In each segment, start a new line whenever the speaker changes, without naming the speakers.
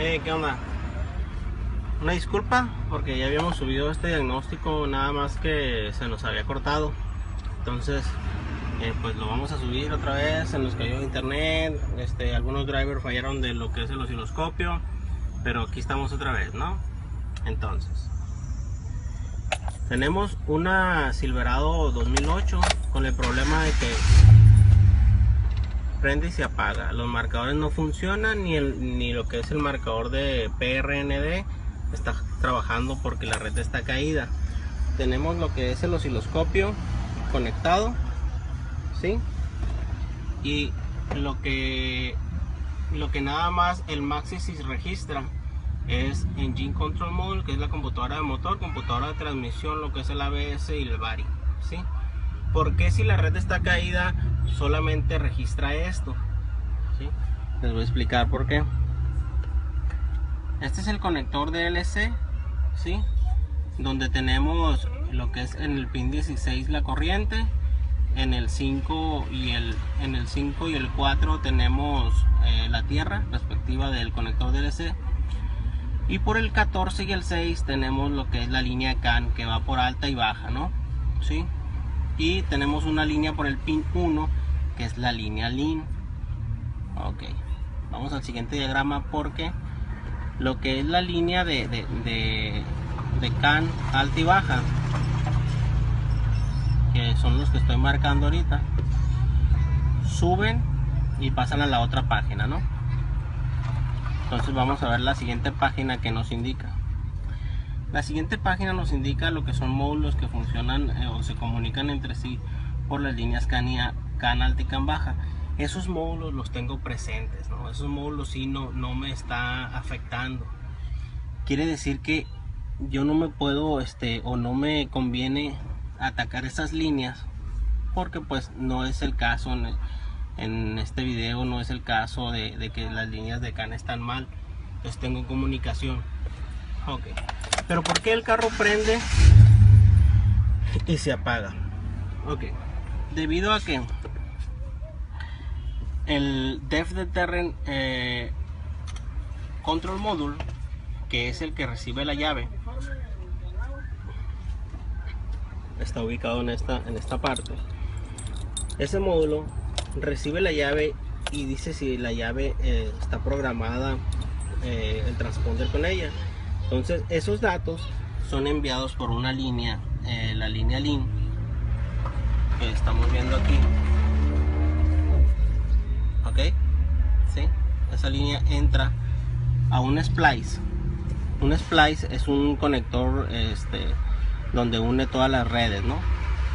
¿Qué onda? Una disculpa porque ya habíamos subido este diagnóstico, nada más que se nos había cortado. Entonces pues lo vamos a subir otra vez. Se nos cayó internet, algunos drivers fallaron de lo que es el osciloscopio, pero aquí estamos otra vez, ¿no? Entonces tenemos una Silverado 2008 con el problema de que prende y se apaga, los marcadores no funcionan, ni lo que es el marcador de PRND está trabajando porque la red está caída. Tenemos lo que es el osciloscopio conectado, ¿sí? Y lo que nada más el Maxisys registra es Engine Control Module, que es la computadora de motor, computadora de transmisión, lo que es el ABS y el VARI, ¿sí? Porque si la red está caída solamente registra esto, ¿sí? Les voy a explicar por qué. Este es el conector de LC, ¿sí? Donde tenemos lo que es en el pin 16 la corriente, en el 5 y el 4 tenemos la tierra respectiva del conector de LC, y por el 14 y el 6 tenemos lo que es la línea CAN que va por alta y baja, ¿no? ¿Sí? Y tenemos una línea por el pin 1 que es la línea LIN. Ok, vamos al siguiente diagrama, porque lo que es la línea de CAN alta y baja, que son los que estoy marcando ahorita, suben y pasan a la otra página, ¿no? Entonces vamos a ver la siguiente página que nos indica. La siguiente página nos indica lo que son módulos que funcionan o se comunican entre sí por las líneas CAN alta y CAN baja. Esos módulos los tengo presentes, ¿no? Esos módulos sí no me está afectando. Quiere decir que yo no me puedo o no me conviene atacar esas líneas, porque pues no es el caso en este video, no es el caso de que las líneas de CAN están mal. Entonces tengo comunicación. Ok, pero ¿por qué el carro prende y se apaga? Ok, debido a que el Depth Deterrent Control Module, que es el que recibe la llave, está ubicado en esta parte. Ese módulo recibe la llave y dice si la llave está programada el transponder con ella. Entonces esos datos son enviados por una línea, la línea LIN que estamos viendo aquí. Ok, ¿sí? Esa línea entra a un splice. Un splice es un conector donde une todas las redes, ¿no?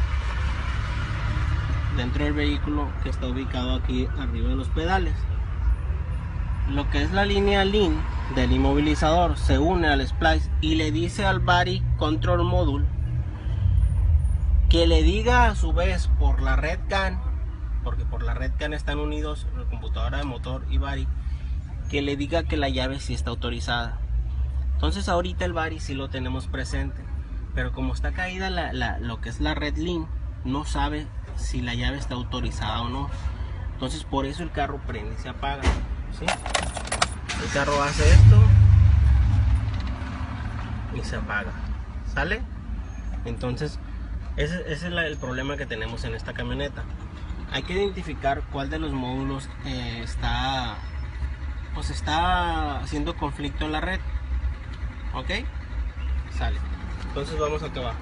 Dentro del vehículo, que está ubicado aquí arriba de los pedales. Lo que es la línea LIN del inmovilizador se une al splice y le dice al VARI Control Module que le diga a su vez por la red CAN, porque por la red CAN están unidos la computadora de motor y VARI, que le diga que la llave sí está autorizada. Entonces ahorita el VARI sí lo tenemos presente, pero como está caída lo que es la red LIN, no sabe si la llave está autorizada o no. Entonces por eso el carro prende y se apaga, ¿sí? El carro hace esto y se apaga, ¿sale? Entonces ese es el problema que tenemos en esta camioneta. Hay que identificar cuál de los módulos está haciendo conflicto en la red. Ok, sale. Entonces vamos acá abajo.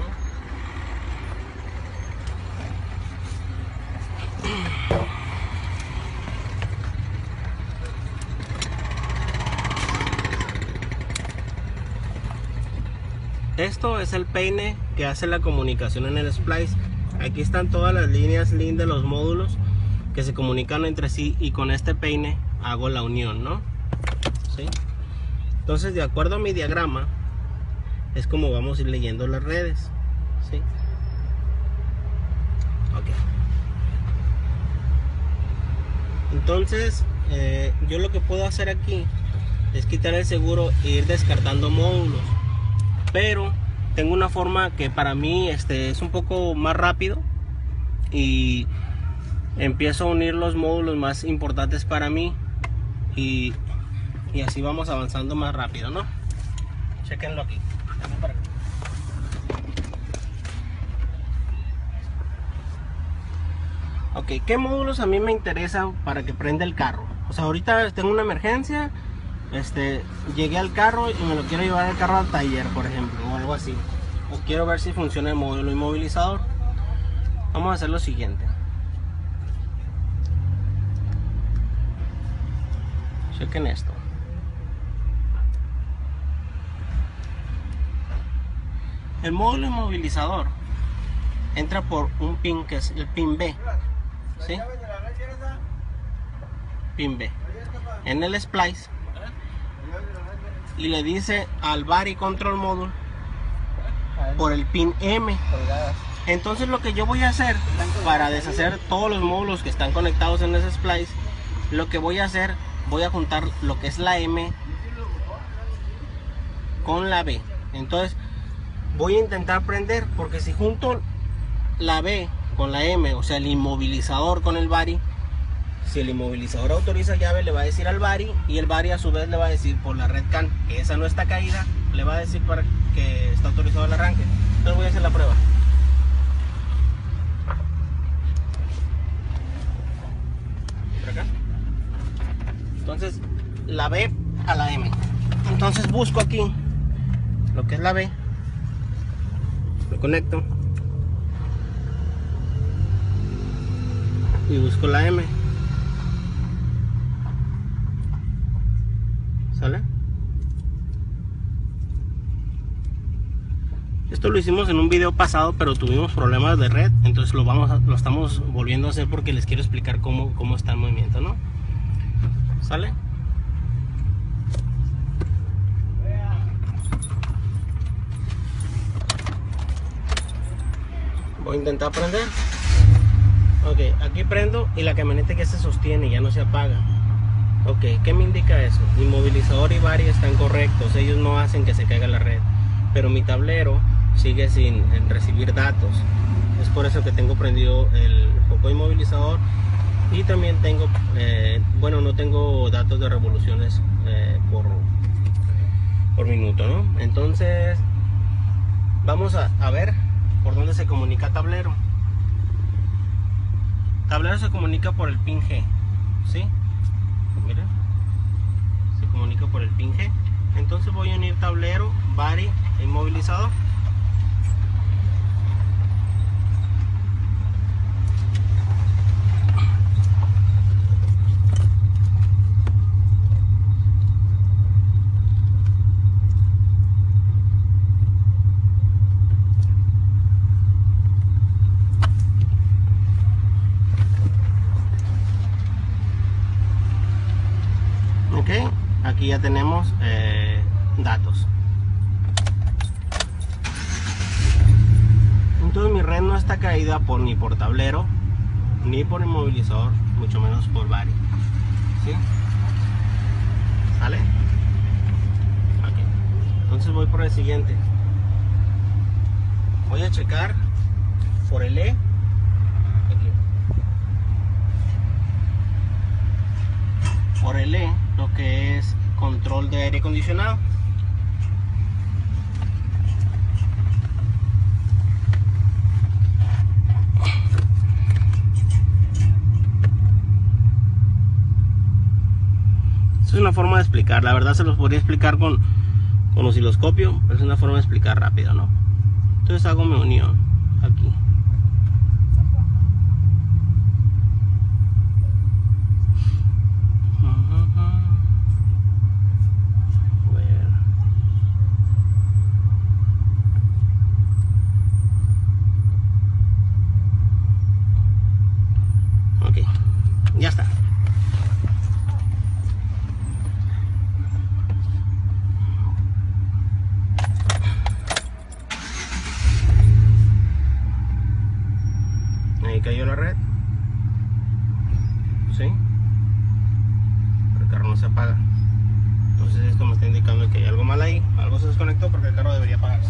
Esto es el peine que hace la comunicación en el splice. Aquí están todas las líneas LIN de los módulos que se comunican entre sí, y con este peine hago la unión, ¿no? ¿Sí? Entonces, de acuerdo a mi diagrama, es como vamos a ir leyendo las redes, ¿sí? Ok. Entonces, yo lo que puedo hacer aquí es quitar el seguro e ir descartando módulos, pero tengo una forma que para mí es un poco más rápido, y empiezo a unir los módulos más importantes para mí, y y así vamos avanzando más rápido, ¿no? Chequenlo aquí. Para acá. Ok, ¿qué módulos a mí me interesa para que prenda el carro? O sea, ahorita tengo una emergencia, llegué al carro y me lo quiero llevar el carro al taller, por ejemplo, o algo así. O quiero ver si funciona el módulo inmovilizador. Vamos a hacer lo siguiente. Chequen esto. El módulo inmovilizador entra por un pin que es el pin B, ¿sí? Pin B en el splice, y le dice al Body Control Module por el pin M. Entonces lo que yo voy a hacer para deshacer todos los módulos que están conectados en ese splice, lo que voy a hacer, voy a juntar lo que es la M con la B. Entonces voy a intentar prender, porque si junto la B con la M, o sea el inmovilizador con el Body, si el inmovilizador autoriza llave, le va a decir al Body, y el Body a su vez le va a decir por la red CAN que esa no está caída, le va a decir para que está autorizado el arranque. Entonces voy a hacer la prueba. Por acá. Entonces la B a la M. Entonces busco aquí lo que es la B, lo conecto y busco la M. ¿Sale? Esto lo hicimos en un video pasado, pero tuvimos problemas de red, entonces lo estamos volviendo a hacer porque les quiero explicar cómo está el movimiento, ¿no? ¿Sale? Voy a intentar prender. Ok, aquí prendo y la camioneta ya se sostiene, ya no se apaga. Ok, ¿qué me indica eso? Inmovilizador y Body están correctos, ellos no hacen que se caiga la red, pero mi tablero sigue sin recibir datos. Es por eso que tengo prendido el foco inmovilizador, y también tengo, bueno, no tengo datos de revoluciones por minuto, ¿no? Entonces vamos a ver por dónde se comunica tablero. Tablero se comunica por el pin G, ¿sí? Miren, se comunica por el pin G. Entonces voy a unir tablero, Body e inmovilizador. Ok, aquí ya tenemos datos. Entonces mi red no está caída ni por tablero, ni por inmovilizador, mucho menos por Body, ¿sí? ¿Sale? Okay. Entonces voy por el siguiente. Voy a checar por el E. Por el E, lo que es control de aire acondicionado. Es una forma de explicar, la verdad se los podría explicar con osciloscopio, pero es una forma de explicar rápido, ¿no? Entonces hago mi unión aquí. Ok, ya está. Ahí cayó la red, ¿sí? El carro no se apaga. Entonces esto me está indicando que hay algo mal ahí, algo se desconectó porque el carro debería apagarse.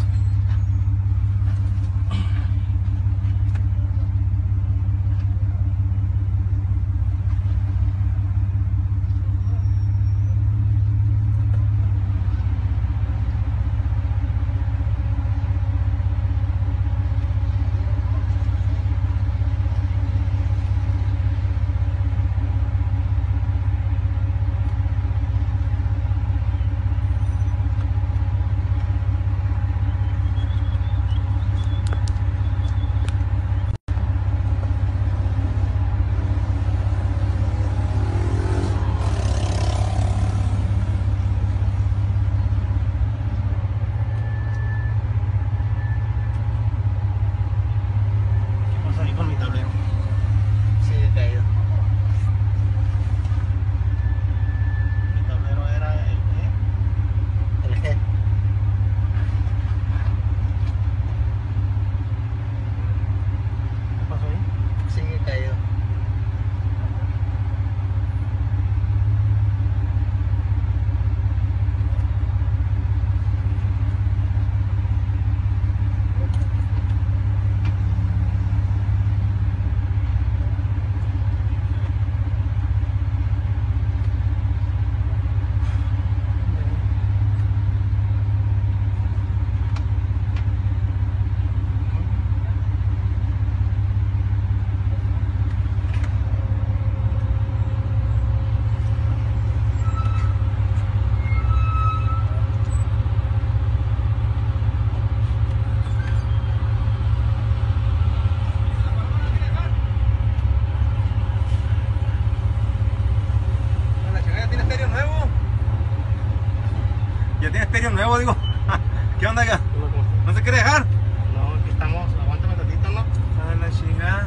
tiene estéreo nuevo, digo. ¿Qué onda acá? ¿No se quiere dejar?
No, aquí estamos. Aguántame tantito, ¿no?
A la chingada.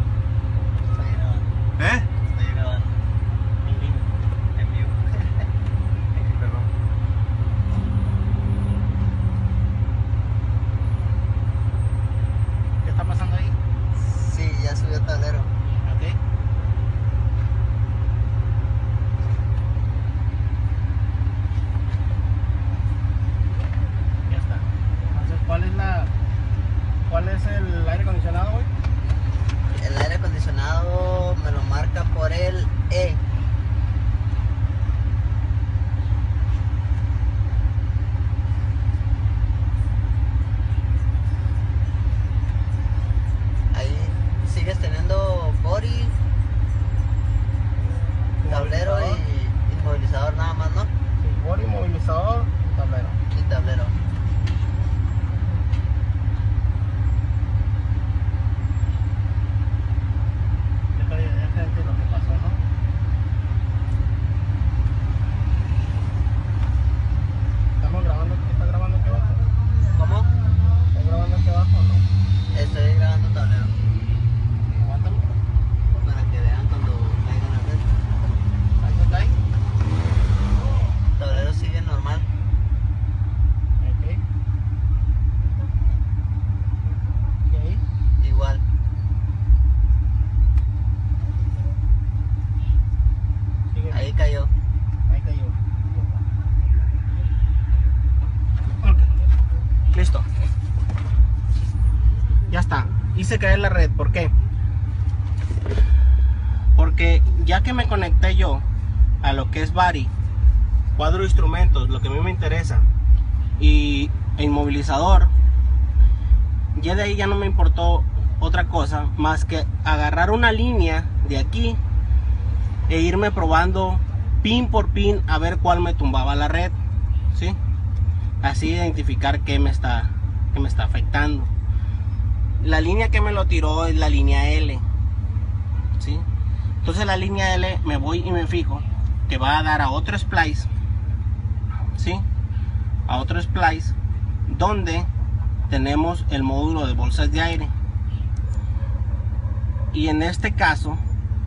¿Eh?
Estoy grabando en vivo.
Perdón.
¿Qué está pasando ahí?
Sí, ya subió el tablero.
Ok. Ya está. Entonces, ¿cuál es el aire acondicionado, güey?
El aire acondicionado me lo marca por el E. Ahí sigues teniendo body, tablero y inmovilizador nada más, ¿no?
Sí, body, movilizador y tablero.
Y tablero.
Déjate lo que pasó, ¿no? ¿Estamos grabando? ¿Está grabando aquí abajo?
¿Cómo?
¿Está grabando aquí abajo o no?
Estoy grabando tablero
Aguántalo.
para que vean cuando caigan la red.
¿Ahí no cae?
Tablero sigue normal.
Ok. Ok.
Igual.
Sigue.
Ahí cayó.
Ahí cayó. Ok. Listo. Ya está. Hice caer la red. ¿Por qué? Porque ya que me conecté yo a lo que es body, cuadro de instrumentos, lo que a mí me interesa, y inmovilizador, ya de ahí ya no me importó otra cosa más que agarrar una línea de aquí e irme probando pin por pin a ver cuál me tumbaba la red, ¿sí? Así identificar qué me está afectando. La línea que me lo tiró es la línea L, ¿sí? Entonces la línea L me voy y me fijo que va a dar a otro splice, ¿sí? A otro splice donde tenemos el módulo de bolsas de aire. Y en este caso,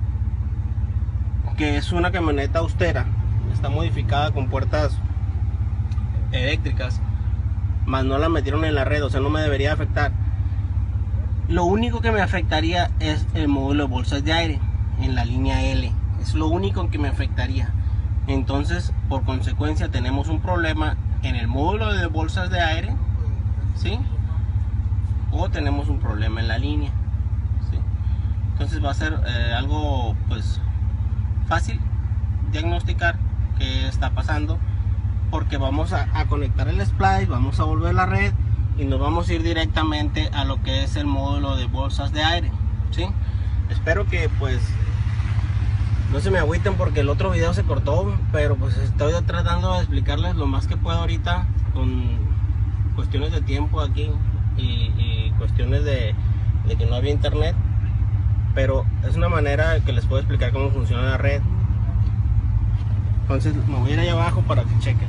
que es una camioneta austera, está modificada con puertas eléctricas, más no la metieron en la red, o sea no me debería afectar. Lo único que me afectaría es el módulo de bolsas de aire en la línea L, es lo único que me afectaría. Entonces por consecuencia tenemos un problema en el módulo de bolsas de aire, ¿sí? O tenemos un problema en la línea, ¿sí? Entonces va a ser algo pues fácil diagnosticar qué está pasando, porque vamos a conectar el splice, vamos a volver la red y nos vamos a ir directamente a lo que es el módulo de bolsas de aire, ¿sí? Espero que pues no se me agüiten porque el otro video se cortó, pero pues estoy tratando de explicarles lo más que puedo ahorita con cuestiones de tiempo aquí y cuestiones de que no había internet, pero es una manera que les puedo explicar cómo funciona la red. Entonces me voy a ir allá abajo para que chequen.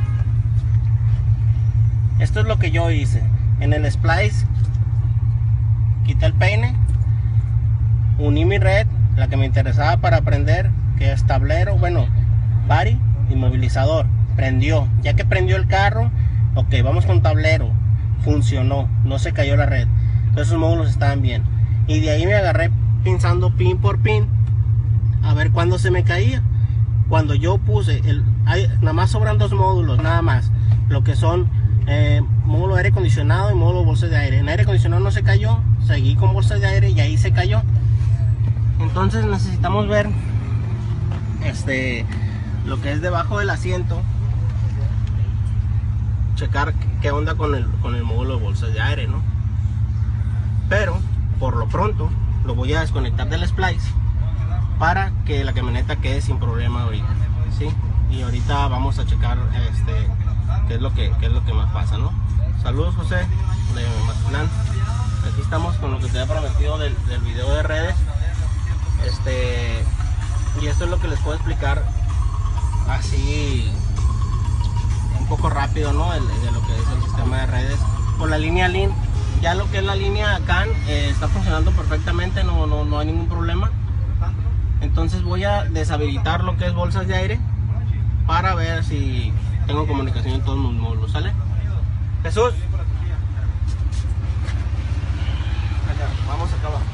Esto es lo que yo hice en el splice. Quité el peine, uní mi red, la que me interesaba para prender, que es tablero, bueno, body, inmovilizador. Prendió, ya que prendió el carro, ok, vamos con tablero, funcionó, no se cayó la red, entonces esos módulos estaban bien. Y de ahí me agarré pinzando pin por pin a ver cuándo se me caía. Cuando yo puse nada más sobran dos módulos, nada más, lo que son módulo de aire acondicionado y módulo de bolsas de aire. En aire acondicionado no se cayó, seguí con bolsas de aire y ahí se cayó. Entonces necesitamos ver lo que es debajo del asiento, checar qué onda con el módulo de bolsas de aire, ¿no? Pero por lo pronto lo voy a desconectar del splice para que la camioneta quede sin problema ahorita, ¿sí? Y ahorita vamos a checar qué es lo que más pasa, ¿no? Saludos, José de Mazatlán. Aquí estamos con lo que te había prometido del video de redes. Y esto es lo que les puedo explicar así en poco rápido, ¿no? De lo que es el sistema de redes por la línea LIN. Ya lo que es la línea CAN está funcionando perfectamente, no hay ningún problema. Entonces voy a deshabilitar lo que es bolsas de aire para ver si tengo comunicación en todos mis módulos, ¿sale? Jesús, vamos acá abajo.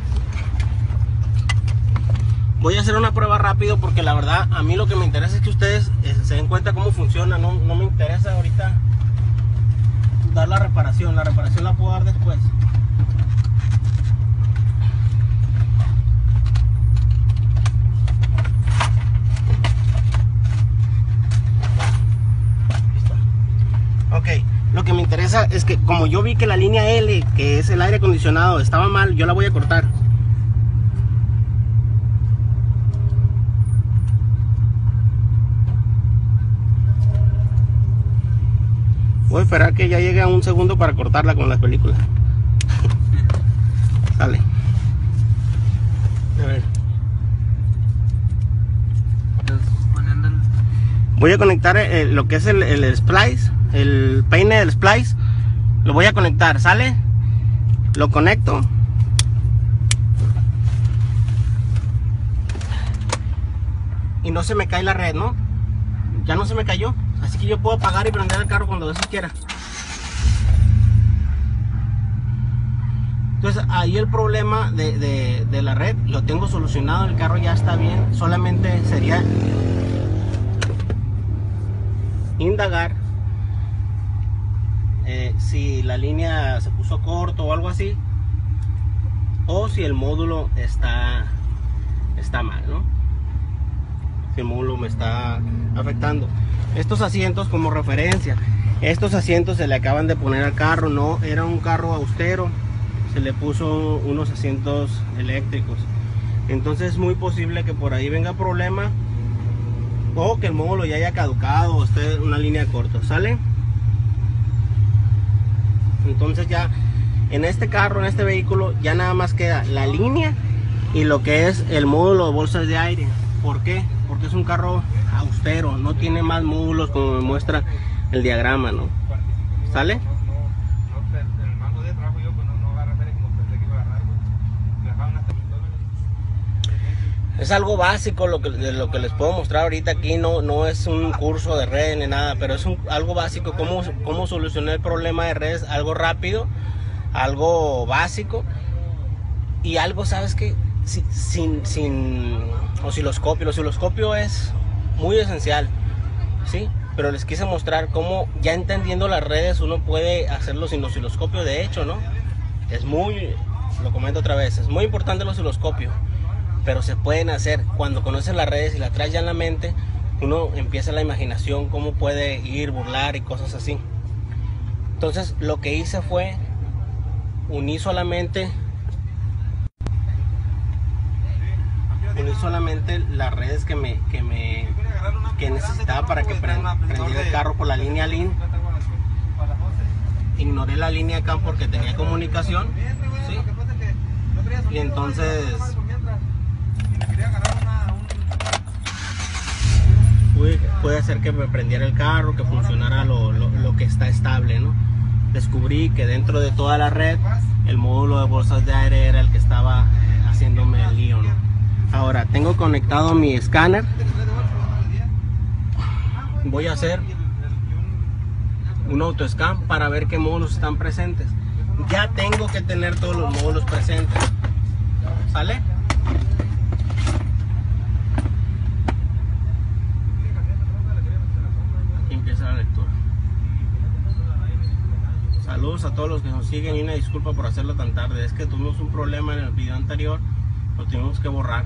Voy a hacer una prueba rápido porque la verdad a mí lo que me interesa es que ustedes se den cuenta cómo funciona. No me interesa ahorita dar la reparación la puedo dar después. Ok, lo que me interesa es que como yo vi que la línea L, que es el aire acondicionado, estaba mal, yo la voy a cortar. Voy a esperar que ya llegue a un segundo para cortarla con las películas. Sale. A ver. Voy a conectar lo que es el splice, el peine del splice. Lo voy a conectar, ¿sale? Lo conecto. Y no se me cae la red, ¿no? Ya no se me cayó. Así que yo puedo apagar y prender el carro cuando yo quiera. Entonces ahí el problema de la red lo tengo solucionado. El carro ya está bien. Solamente sería indagar si la línea se puso corto o algo así, o si el módulo está mal, ¿no? Si el módulo me está afectando. Estos asientos, como referencia, estos asientos se le acaban de poner al carro. No era un carro austero, se le puso unos asientos eléctricos. Entonces es muy posible que por ahí venga problema, o que el módulo ya haya caducado o esté en una línea corta, ¿sale? Entonces ya en este carro, en este vehículo, ya nada más queda la línea y lo que es el módulo de bolsas de aire. ¿Por qué? Porque es un carro austero, no tiene más módulos como me muestra el diagrama, ¿no? ¿Sale? Es algo básico lo que les puedo mostrar ahorita aquí. No es un curso de red ni nada, pero es algo básico, cómo solucionar el problema de redes, algo rápido, algo básico y algo, ¿sabes qué? Sin osciloscopio. El osciloscopio es muy esencial, ¿sí? Pero les quise mostrar cómo, ya entendiendo las redes, uno puede hacerlo sin osciloscopio. De hecho, ¿no? Lo comento otra vez, es muy importante el osciloscopio, pero se pueden hacer. Cuando conoces las redes y las traes ya en la mente, uno empieza la imaginación, cómo puede ir, burlar y cosas así. Entonces lo que hice fue unir solamente las redes que necesitaba para que prendiera el carro por la línea LIN. Ignoré la línea CAN porque tenía comunicación, ¿sí? Y entonces pude hacer que me prendiera el carro, que funcionara lo que está estable, ¿no? Descubrí que dentro de toda la red el módulo de bolsas de aire era el que estaba haciéndome el lío, ¿no? Ahora tengo conectado mi escáner. Voy a hacer un autoscan para ver qué módulos están presentes. Ya tengo que tener todos los módulos presentes, ¿sale? Aquí empieza la lectura. Saludos a todos los que nos siguen y una disculpa por hacerlo tan tarde. Es que tuvimos un problema en el video anterior, lo tuvimos que borrar.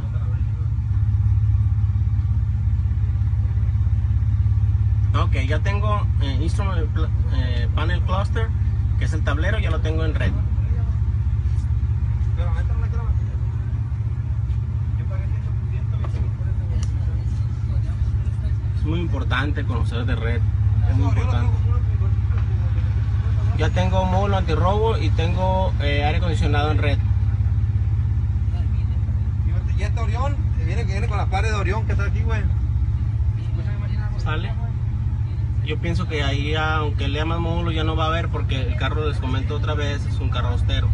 Ok, ya tengo Instrument Panel Cluster, que es el tablero, ya lo tengo en red. Es muy importante conocer de red, es muy importante. Ya tengo módulo antirrobo y tengo aire acondicionado en red.
Y este Orión, viene con la pared de Orión que está aquí, güey.
¿Sale? yo pienso que ahí, aunque lea más módulos, ya no va a haber, porque el carro, les comento otra vez, es un carro austero.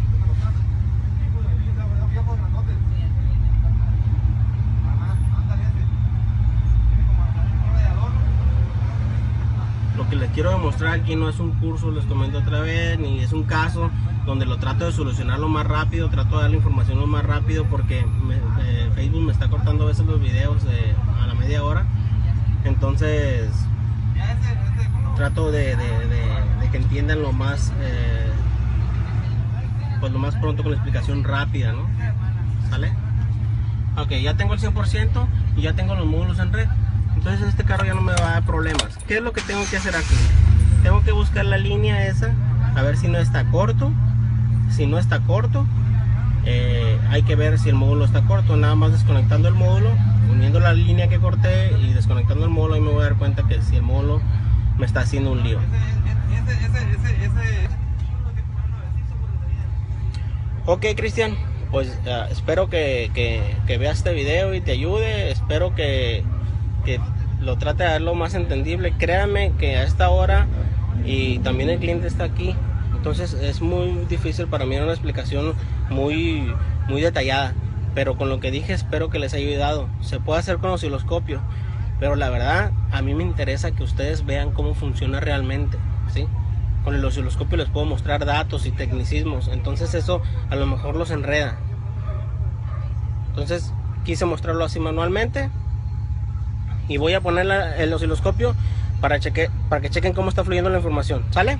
Lo que les quiero demostrar aquí no es un curso, les comento otra vez, ni es un caso donde lo trato de solucionar lo más rápido, trato de dar la información lo más rápido, porque Facebook me está cortando a veces los videos a la media hora. Entonces trato de que entiendan lo más pues lo más pronto, con la explicación rápida, ¿no? ¿Sale? Ok, ya tengo el 100% y ya tengo los módulos en red. Entonces este carro ya no me va a dar problemas. ¿Qué es lo que tengo que hacer aquí? Tengo que buscar la línea esa, a ver si no está corto. Si no está corto, hay que ver si el módulo está corto. Nada más desconectando el módulo, uniendo la línea que corté y desconectando el módulo, ahí me voy a dar cuenta que si el módulo me está haciendo un lío. Ok, Cristian, pues espero que veas este video y te ayude. Espero que lo trate de dar lo más entendible. Créanme que a esta hora, y también el cliente está aquí, entonces es muy difícil para mí dar una explicación muy detallada, pero con lo que dije espero que les haya ayudado. Se puede hacer con osciloscopio, pero la verdad a mí me interesa que ustedes vean cómo funciona realmente, ¿sí? Con el osciloscopio les puedo mostrar datos y tecnicismos, entonces eso a lo mejor los enreda. Entonces quise mostrarlo así manualmente, y voy a poner el osciloscopio para que chequen cómo está fluyendo la información. ¿Sale?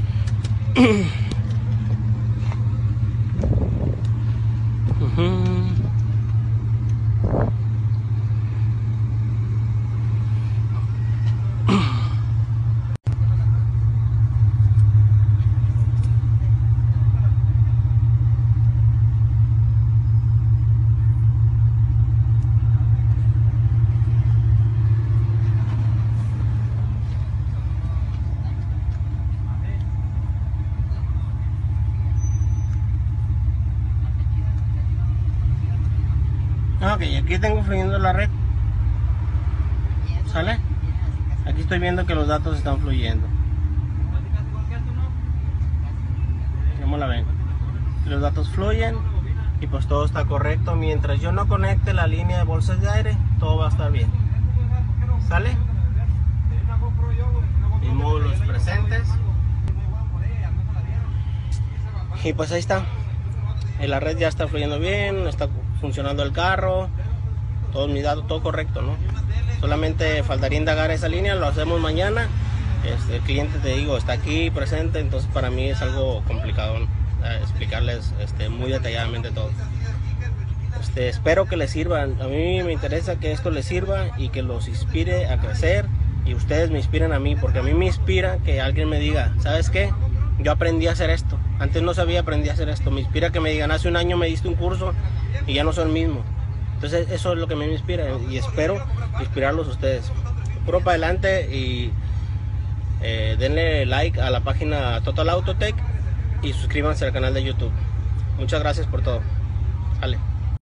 Ok, aquí tengo fluyendo la red. ¿Sale? Aquí estoy viendo que los datos están fluyendo. ¿Cómo la ven? Los datos fluyen y pues todo está correcto. Mientras yo no conecte la línea de bolsas de aire, todo va a estar bien. ¿Sale? Mis módulos presentes. Y pues ahí está. La red ya está fluyendo bien, está funcionando el carro, todos mis datos, todo correcto, ¿no? Solamente faltaría indagar esa línea, lo hacemos mañana. El cliente, te digo, está aquí presente, entonces para mí es algo complicado, ¿no? Explicarles muy detalladamente todo. Espero que les sirva. A mí me interesa que esto les sirva y que los inspire a crecer, y ustedes me inspiran a mí, porque a mí me inspira que alguien me diga, ¿sabes qué? Yo aprendí a hacer esto, antes no sabía, aprendí a hacer esto. Me inspira que me digan, hace un año me diste un curso y ya no soy el mismo. Entonces eso es lo que me inspira, y espero inspirarlos a ustedes. Puro para adelante, y denle like a la página Total Autotech y suscríbanse al canal de YouTube. Muchas gracias por todo. Vale.